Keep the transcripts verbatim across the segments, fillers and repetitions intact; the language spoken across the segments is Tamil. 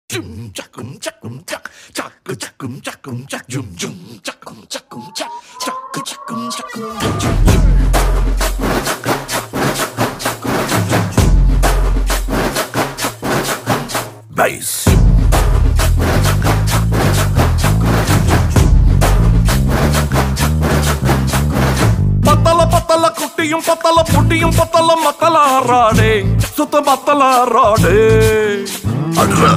Bass. Patala patala kutiyum patala putiyum patala matala rade sutta matala rade adra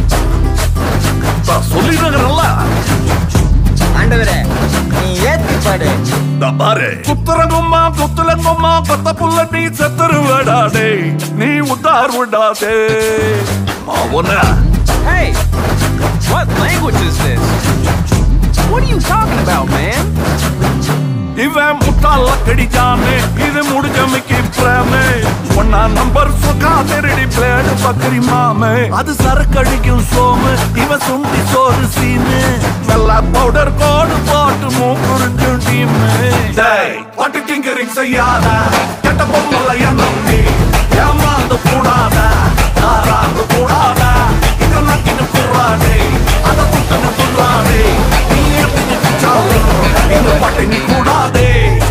ta sollirangaralla ஆண்டவரே நீ ஏத்தி பாடு தபாரே குத்துறங்கம்மா குத்துலங்கம்மா பத்த புள்ள நீ செத்துருவடாடே நீ உதார் விடாதே மாவன Hey, what language is this? What are you talking about, man? இவன் முட்டாள கடிச்சானே இது முடிஞ்சமைக்கு பிரேமே ஒன்னா நம்பர் சுகா திருடி பிளேடு பக்கரி மாமே அது சரக்கடிக்கும் சோமு இவன் சுண்டி சோறு சீனு வெள்ளா பவுடர் கோடு போட்டு மூக்குறிஞ்சும் டீமு டேய் பட்டு டிங்கரிங் செய்யாத கெட்ட பொம்மல எண்ணம் நீ ஏமாந்து கூடாத நாராந்து கூடாத இதெல்லாம் கிட்ட கூடாதே அதை புட்டனு துள்ளாதே நீ எப்படி பிச்சாலும் இந்த பட்டு நீ கூடாதே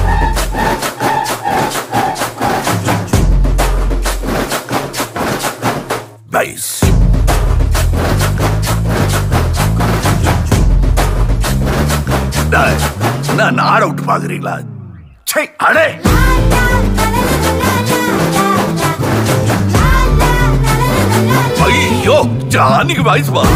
Bass. டேய் நான் ஆட விட்டு பாக்குறீங்களா சே அடே ஐயோ ஜானிக்கு வாய்ஸ் வா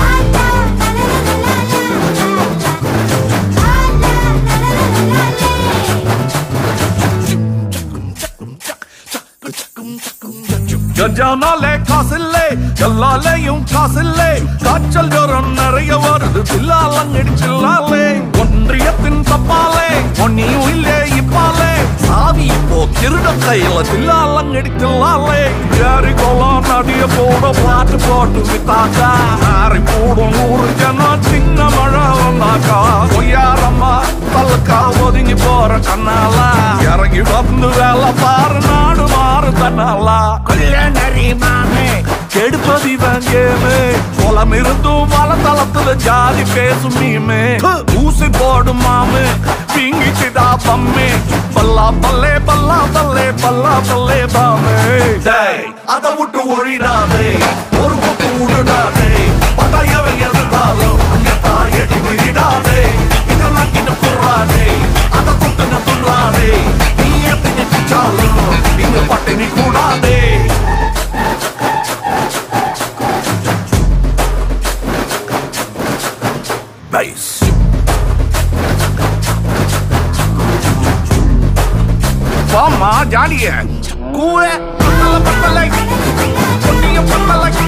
கஞ்சானாலே காசில்லே எல்லாலேயும் காசில்லே காய்ச்சல் ஜோரம் நிறைய வருது தில்லாலங்கடிச்சில்லாலே ஒன்றியத்தின் தப்பாலே ஒன்னியும் இல்லே இப்பாலே சாவி இப்போ திருட கையில தில்லாலங்கடிச்சில்லாலே ஏறி கோலம் நடிய போட பாட்டு போட்டு வித்தாக்கா ஆறி போடும் நூறு ஜனம் சின்ன மழை வந்தாக்கா பொய்யாரம்மா தல்லுக்கா ஒதுங்கி போற கண்ணாலா இறங்கி வந்து வேலை பாரு நாடு மாறு தன்னாலா நரிமாமே கெடுப்பதி வங்கேமே குளம் இருந்தும் வளத்தளத்துல ஜாதி பேசும் மீமே ஊசி போடும் மாமே பிங்கிச்சுடா பம்மே பல்லா பல்லே பல்லா பல்லே பல்லா பல்லே பாமே டேய் அதை விட்டு ஒழிடாதே ஒரு பத்து விடுடாதே பட்டாயவை எதிர்த்தாலும் அங்க தாயடி விடாதே இதெல்லாம் கிட்ட குறாதே அதை குட்டுன துள்ளாதே நீ எப்படி பிச்சாலும் இங்க பட்டினி கூடாதே Bass. Vamos, Johnny. Cue, pátala, pátala. Contigo, pátala.